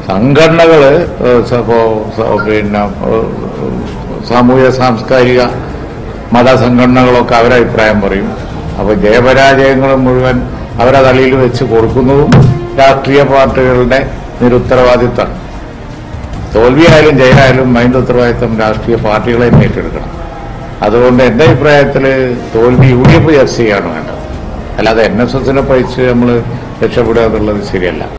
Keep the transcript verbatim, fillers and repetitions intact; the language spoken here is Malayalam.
സംഘടനകൾ പിന്നെ സാമൂഹ്യ സാംസ്കാരിക മതസംഘടനകളൊക്കെ അവരെ അഭിപ്രായം പറയും. അപ്പോൾ ജയപരാജയങ്ങൾ മുഴുവൻ അവരെ തലയിൽ വെച്ച് കൊടുക്കുന്നതും രാഷ്ട്രീയ പാർട്ടികളുടെ നിരുത്തരവാദിത്തമാണ്. തോൽവിയായാലും ജയമായാലും അതിന്റെ ഉത്തരവാദിത്തം രാഷ്ട്രീയ പാർട്ടികളെ ഏറ്റെടുക്കണം. അതുകൊണ്ട് എന്റെ അഭിപ്രായത്തിൽ തോൽവി യു ഡി എഫ് ചർച്ച ചെയ്യാണ് വേണ്ടത്, അല്ലാതെ എൻ എസ് എസിനെ പഴിച്ച് നമ്മൾ രക്ഷപ്പെടുക എന്നുള്ളത് ശരിയല്ല.